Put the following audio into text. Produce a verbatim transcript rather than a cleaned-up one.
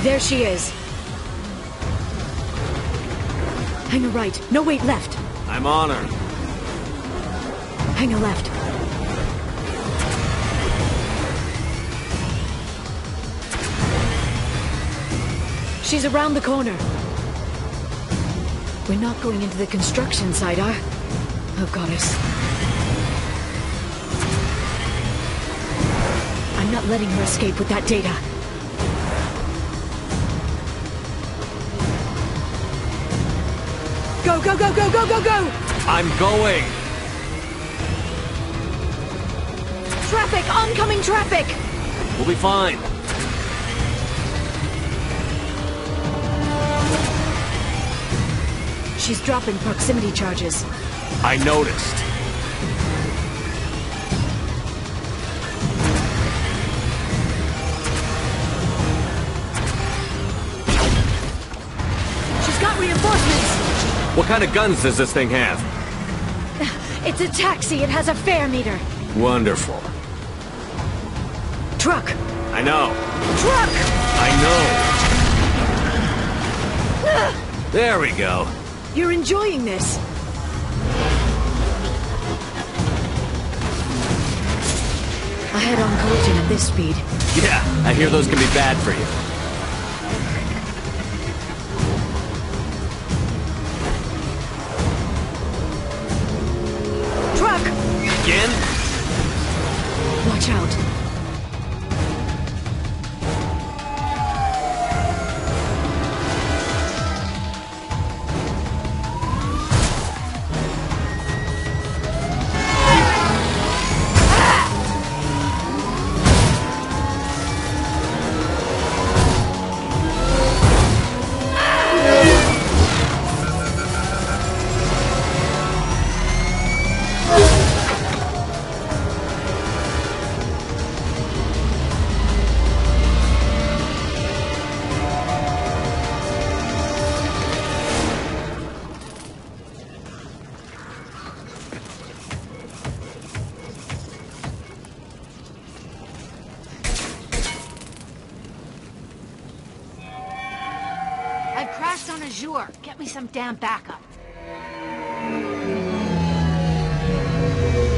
There she is. Hang a right. No, wait, left. I'm on her. Hang a left. She's around the corner. We're not going into the construction site, are? Oh, goddess. I'm not letting her escape with that data. Go, go, go, go, go, go, go! I'm going! Traffic! Oncoming traffic! We'll be fine. She's dropping proximity charges. I noticed. She's got reinforcements! What kind of guns does this thing have? It's a taxi. It has a fare meter. Wonderful. Truck! I know. Truck! I know. There we go. You're enjoying this. A head-on collision at this speed. Yeah, I hear those can be bad for you. Truck! Again? Watch out. I've crashed on Azure. Get me some damn backup.